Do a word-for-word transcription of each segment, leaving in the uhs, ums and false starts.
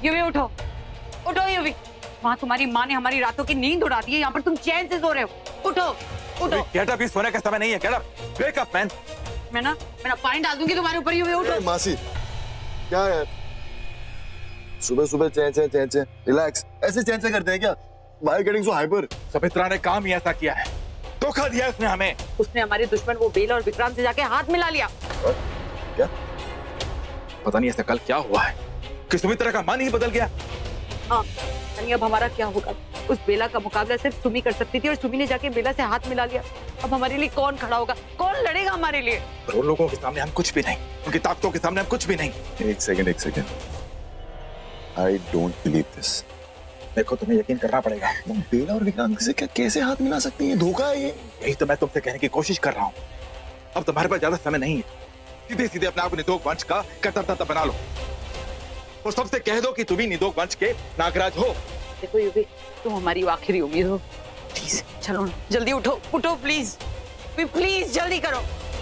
युवी उठो, उठो युवी। वहाँ तुम्हारी माँ ने हमारी रातों की नींद उड़ा दी है, यहाँ पर तुम चैन से सो रहे हो। उठो उठो। गेट अप, सोने का समय नहीं है। Get up, wake up man. मैं ना मैं ना फाइन डाल दूंगी तुम्हारे ऊपर। युवी उठो। मासी क्या है, सुबह सुबह चैन चैन चैन चैन। रिलैक्स, ऐसे चैन चैन करते हैं क्या? Why getting so hyper? Sumitra ने काम ही ऐसा किया है, धोखा दिया उसने हमें। उसने हमारे दुश्मन वो बेला और विक्रांत से जाके हाथ मिला लिया। क्या? पता नहीं ऐसा कल क्या हुआ है कि सुमित्रा का मन ही बदल गया। हाँ, अब हमारा क्या होगा? उस बेला का मुकाबला सिर्फ सुमी कर सकती थी और सुमी ने जाके बेला से हाथ मिला लिया। अब हमारे लिए कौन खड़ा होगा, कौन लड़ेगा हमारे लिए? पर उन लोगों के सामने हम कुछ भी नहीं, उनकी ताकतों के सामने हम कुछ भी नहीं। एक सेकंड एक second, I don't believe this. देखो तुम्हें यकीन करना पड़ेगा। बेला और विक्रांत से क्या कैसे हाथ मिला सकती है? धोखा है ये। यही तो मैं तुमसे कहने की कोशिश कर रहा हूँ। अब तुम्हारे पास ज्यादा समय नहीं है, सीधे सीधे अपने आप को निदोक वंश का कर्ता बना लो और सबसे कह दो कि तुम ही निदोक वंश के नागराज हो। देखो युवी, तुम हमारी आखिरी उम्मीद हो। प्लीज चलो जल्दी उठो, उठो प्लीज, प्लीज जल्दी करो।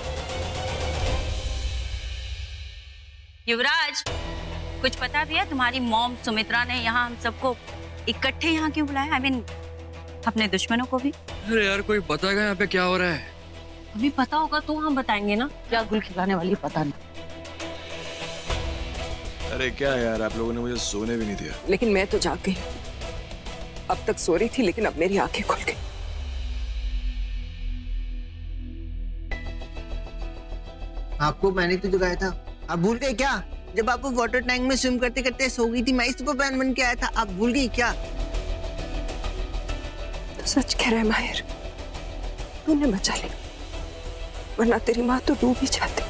युवराज, कुछ पता भी है? तुम्हारी मॉम सुमित्रा ने यहाँ हम सबको इकट्ठे यहाँ क्यों बुलाया? आई मीन अपने दुश्मनों को भी। अरे यार कोई बताएगा यहाँ पे क्या हो रहा है? अभी पता होगा तो हम बताएंगे ना। क्या गुल खिलाने वाली पता नहीं। अरे क्या यार, आप लोगों ने मुझे सोने भी नहीं दिया। लेकिन मैं तो जाग गई। अब तक सो रही थी लेकिन अब मेरी आंखें खुल गई। आपको मैंने तो जगाया था, आप भूल गए क्या? जब आप वाटर टैंक में स्विम करते करते सो गई थी, मैं सुपरमैन बन के आया था, आप भूल गई क्या? तो सच कह रहा है माहिर, तूने बचा लिया, वरना तेरी माँ तो डूब ही जाती।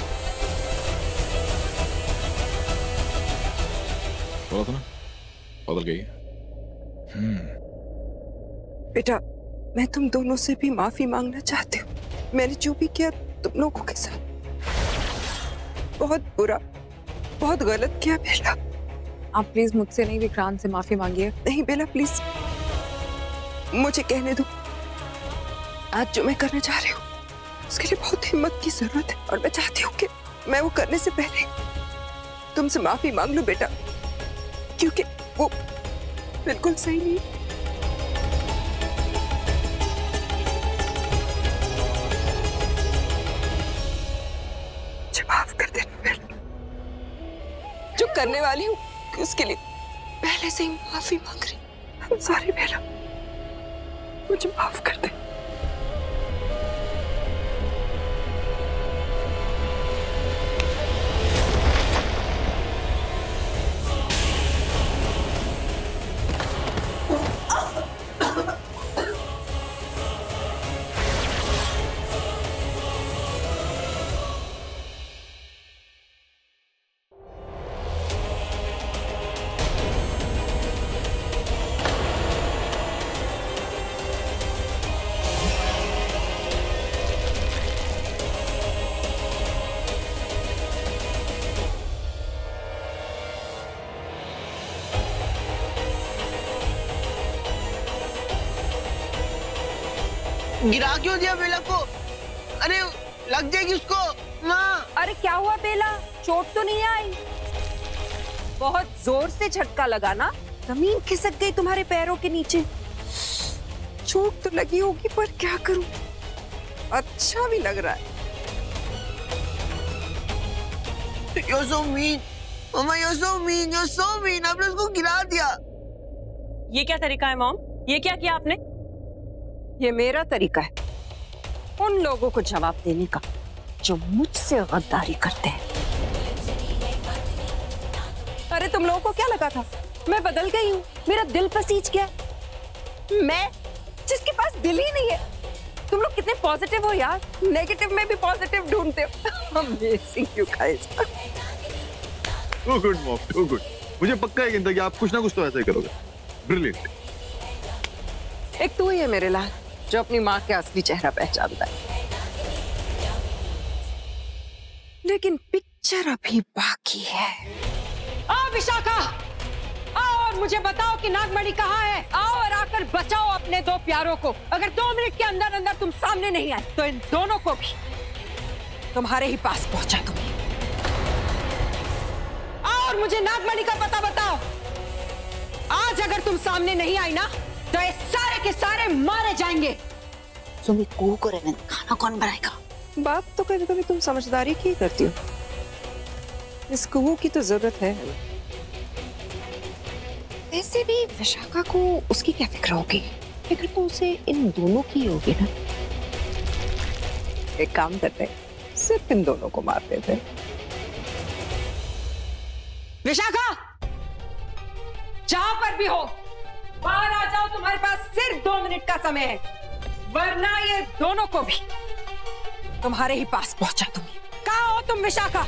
बोला था ना, बदल गई। हम्म। बेटा, मैं तुम दोनों से भी माफी मांगना चाहती हूँ। मैंने जो भी किया तुम लोगों के साथ बहुत बुरा, बहुत गलत किया बेला। आप प्लीज मुझसे नहीं, विक्रांत से माफी मांगिए। नहीं बेला प्लीज, मुझे कहने दो। आज जो मैं करने जा रही हूँ उसके लिए बहुत हिम्मत की जरूरत है और मैं चाहती हूँ कि मैं वो करने से पहले तुमसे माफी मांग लूं बेटा, क्योंकि वो बिल्कुल सही नहीं। मुझे माफ कर देना बेटा, जो करने वाली हूँ उसके लिए पहले से ही माफी मांग रही। I'm sorry बेटा, मुझे माफ कर दे। गिरा क्यों दिया बेला को? अरे लग जाएगी उसको माँ। अरे क्या हुआ बेला, चोट तो नहीं आई? बहुत जोर से झटका लगा ना, जमीन खिसक गई तुम्हारे पैरों के नीचे। चोट तो लगी होगी पर क्या करूं, अच्छा भी लग रहा है। You're so mean, mamma you're so mean, you're so mean। आपने उसको गिरा दिया। ये क्या तरीका है मॉम? ये क्या किया आपने? ये मेरा तरीका है उन लोगों को जवाब देने का जो मुझसे गद्दारी करते हैं। अरे तुम लोगों को क्या लगा था मैं बदल गई हूँ? मेरा दिल पसीज गया। मैं जिसके पास दिल ही नहीं है। तुम लोग कितने पॉजिटिव हो यार, नेगेटिव में भी पॉजिटिव ढूंढते हो। Amazing you guys. Too good mom, too good. मुझे पक्का यकीन था कि आप कुछ ना कुछ तो ऐसा ही करोगे। ब्रिलियंट। एक तू ही है मेरे लाल जो अपनी माँ के असली चेहरा पहचानता है। लेकिन पिक्चर अभी बाकी है। आओ विशाखा, आओ और मुझे बताओ कि नागमणि कहाँ है। आओ और आकर बचाओ अपने दो प्यारों को। अगर दो मिनट के अंदर अंदर तुम सामने नहीं आए तो इन दोनों को भी तुम्हारे ही पास पहुंचा दूंगी। आओ और मुझे नागमणि का पता बताओ। आज अगर तुम सामने नहीं आई ना तो ये सारे के सारे मारे जाएंगे। सुमी को को रेवन खाना कौन बनाएगा? बात तो कभी कभी तुम समझदारी की करती हो, इस कुहू की तो जरूरत है। वैसे भी विशाखा को उसकी क्या फिक्र होगी? फिक्र तो उसे इन दोनों की होगी ना। एक काम करते, सिर्फ इन दोनों को मार देते। विशाखा, जहां पर भी हो बाहर आ जाओ, तुम्हारे पास सिर्फ दो मिनट का समय है, वरना ये दोनों को भी तुम्हारे ही पास पहुंचा दूंगी। कहाँ हो तुम विशाखा?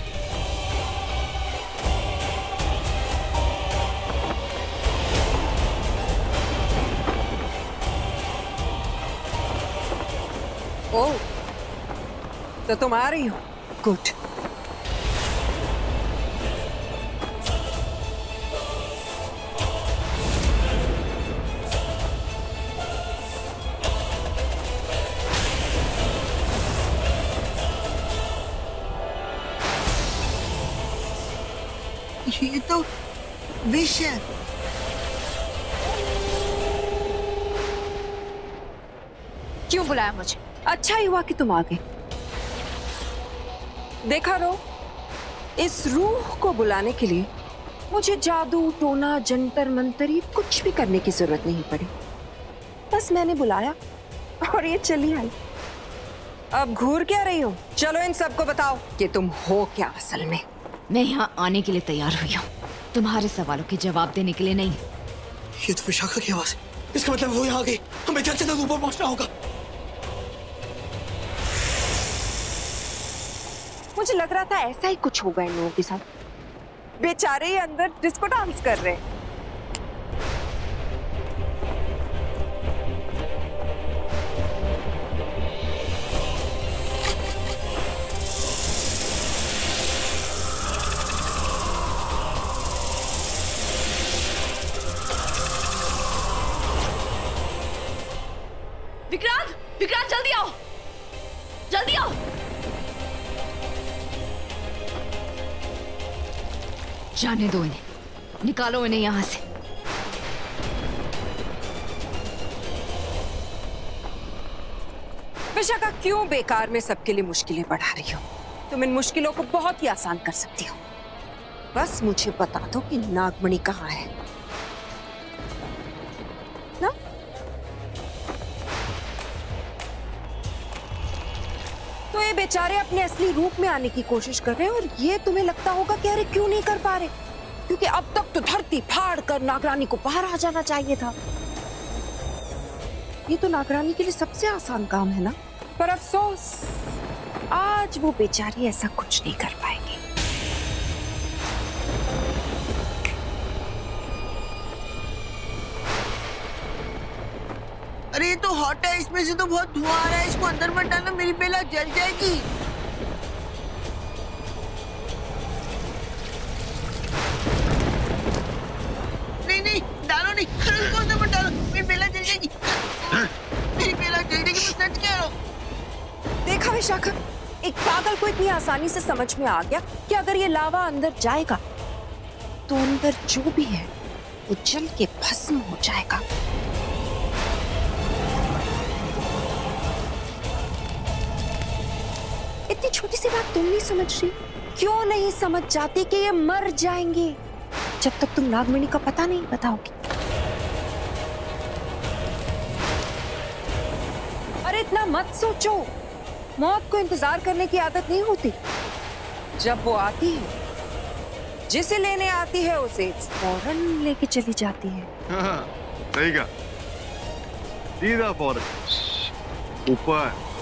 ओ, तो तुम आ रही हो? गुड। ये तो विष है। क्यों बुलाया मुझे? अच्छा ही हुआ कि तुम आ गए। देखा रो, इस रूह को बुलाने के लिए मुझे जादू टोना जंतर मंतरी कुछ भी करने की जरूरत नहीं पड़ी। बस मैंने बुलाया और ये चली आई। अब घूर क्या रही हो? चलो इन सबको बताओ कि तुम हो क्या असल में। मैं यहाँ आने के लिए तैयार हुई हूँ, तुम्हारे सवालों के जवाब देने के लिए नहीं। ये तो विशाखा की आवाज है, इसका मतलब वो यहाँ आ गई। हमें जल्द से जल्द ऊपर पहुंचना होगा। मुझे लग रहा था ऐसा ही कुछ होगा इन लोगों के साथ। बेचारे ही अंदर डिस्को डांस कर रहे हैं। विक्रांत, विक्रांत जल्दी आओ, जल्दी आओ। जाने दो इन्हें, निकालो इन्हें यहां से। विशाखा, क्यों बेकार में सबके लिए मुश्किलें बढ़ा रही हो? तुम इन मुश्किलों को बहुत ही आसान कर सकती हो। बस मुझे बता दो कि नागमणि कहाँ है ना? तो ये बेचारे अपने असली रूप में आने की कोशिश कर रहे हैं और ये तुम्हें लगता होगा कि अरे क्यों नहीं कर पा रहे, क्योंकि अब तक तो धरती फाड़ कर नागरानी को बाहर आ जाना चाहिए था। ये तो नागरानी के लिए सबसे आसान काम है ना, पर अफसोस आज वो बेचारी ऐसा कुछ नहीं कर पाएगी। अरे ये तो हॉट है, इसमें से तो बहुत धुआं आ रहा है, इसको अंदर मत डालना, मेरी बेला जल जाएगी। नहीं नहीं डालो नहीं, अरे इसको अंदर मत डालो, मेरी बेला जल जाएगी। मेरी बेला जल जाएगी, मैं सच कह रहा हूँ। देखा विशाखा, एक पागल को इतनी आसानी से समझ में आ गया कि अगर ये लावा अंदर जाएगा तो अंदर जो भी है वो जल के भस्म हो जाएगा। इतनी छोटी सी बात तुम नहीं समझ रही? क्यों नहीं समझ जाती कि ये मर जाएंगे जब तक तुम नागमणि का पता नहीं बताओगी? अरे इतना मत सोचो, मौत को इंतजार करने की आदत नहीं होती। जब वो आती है, जिसे लेने आती है उसे फौरन लेके चली जाती है। हाँ, सही कहा, सीधा फौरन ऊपर।